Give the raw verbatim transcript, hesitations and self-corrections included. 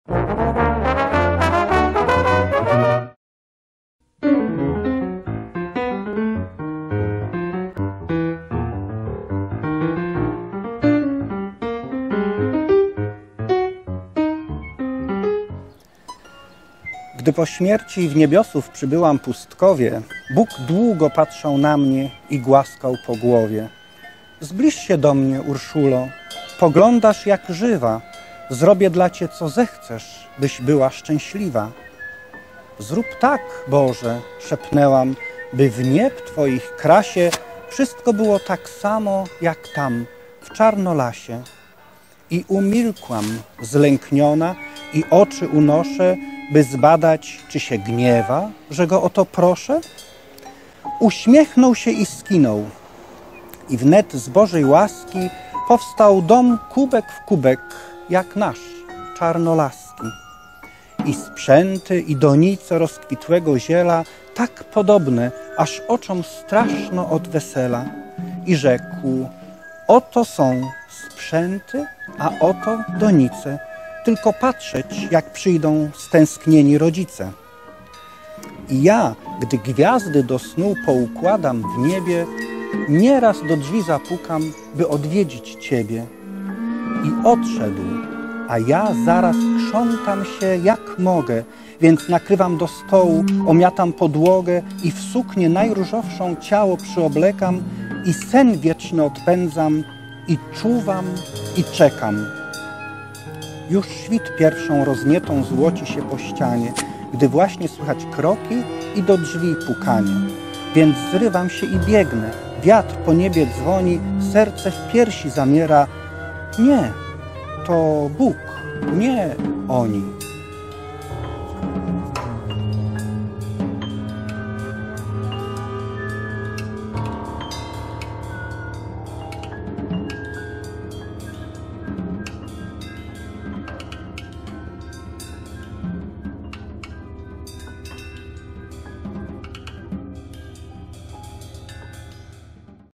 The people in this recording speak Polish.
Gdy po śmierci w niebiosów przybyłam pustkowie, Bóg długo patrzał na mnie i głaskał po głowie. Zbliż się do mnie, Urszulo, poglądasz jak żywa, zrobię dla cię, co zechcesz, byś była szczęśliwa. Zrób tak, Boże, szepnęłam, by w nieb twoich krasie wszystko było tak samo, jak tam, w czarnolasie. I umilkłam, zlękniona, i oczy unoszę, by zbadać, czy się gniewa, że go o to proszę. Uśmiechnął się i skinął. I wnet z Bożej łaski powstał dom kubek w kubek, jak nasz, czarnolaski. I sprzęty, i donice rozkwitłego ziela, tak podobne, aż oczom straszno od wesela. I rzekł, oto są sprzęty, a oto donice, tylko patrzeć, jak przyjdą stęsknieni rodzice. I ja, gdy gwiazdy do snu poukładam w niebie, nieraz do drzwi zapukam, by odwiedzić Ciebie. I odszedł, a ja zaraz krzątam się jak mogę, więc nakrywam do stołu, omiatam podłogę i w suknię najróżowszą ciało przyoblekam i sen wieczny odpędzam i czuwam i czekam. Już świt pierwszą rozmietą złoci się po ścianie, gdy właśnie słychać kroki i do drzwi pukanie. Więc zrywam się i biegnę, wiatr po niebie dzwoni, serce w piersi zamiera. Nie, to Bóg, nie oni.